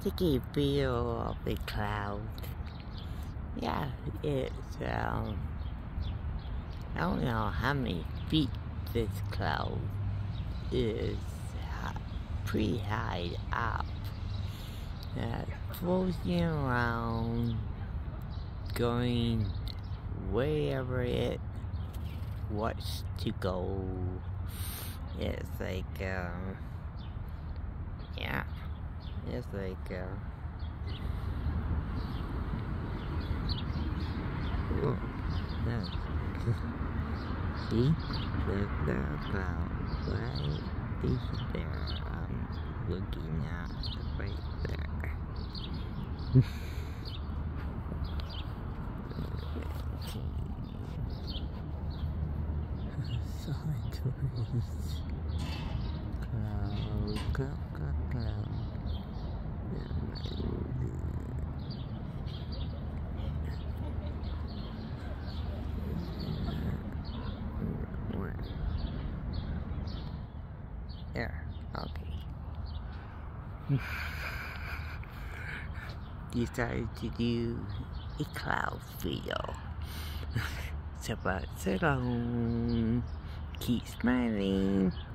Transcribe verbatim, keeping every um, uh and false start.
sticky feel of the cloud. Yeah, it's, um, I don't know how many feet this cloud is, pretty high up. Uh, floating around, going wherever it wants to go. It's like, um, yeah, it's like, uh, oh, no. See, there's the cloud right there. I'm looking at right there. Sideways. Cloud, cloud, cloud, cloud. There, okay. Decided to do a cloud video. So, but so long. Keep smiling.